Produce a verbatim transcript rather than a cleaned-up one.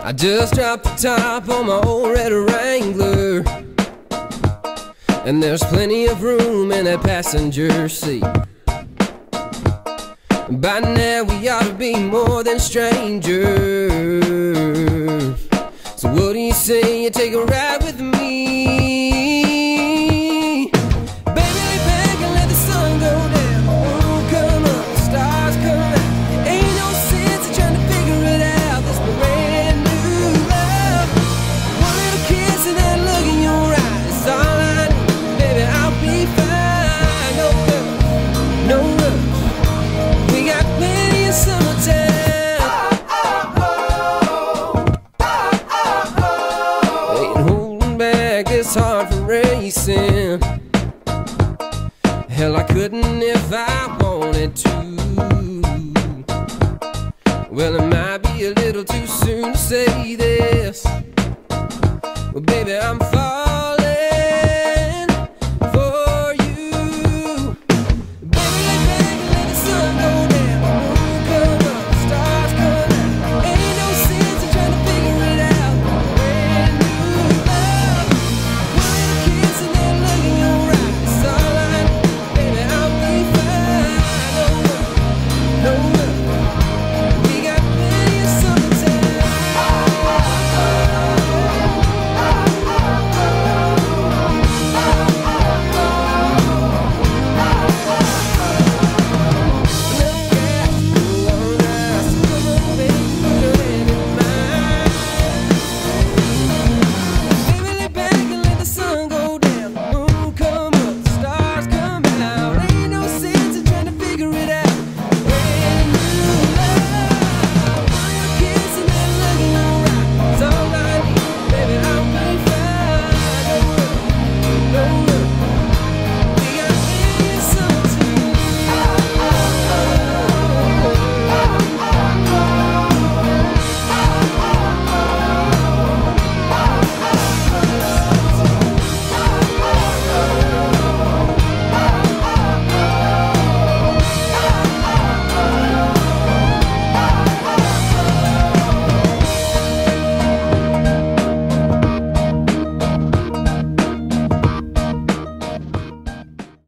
I just dropped the top on my old red Wrangler, and there's plenty of room in that passenger seat. By now we ought to be more than strangers. So what do you say you take a ride with me? Baby, lay back and let the sun go down. The moon come up, the stars come out. Ain't no sense in trying to figure it out. This brand new love, one little kiss and that look in your eyes is all I need. Baby, I'll be fine. No rush, no rush. We got plenty of summertime. It's hard for racing. Hell, I couldn't if I wanted to. Well, it might be a little too soon to say this, but baby, I'm far